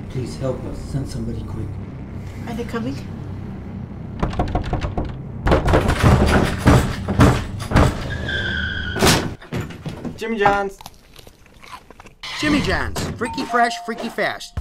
Please help us. Send somebody quick. Are they coming? Jimmy John's. Jimmy John's. Freaky fresh, freaky fast.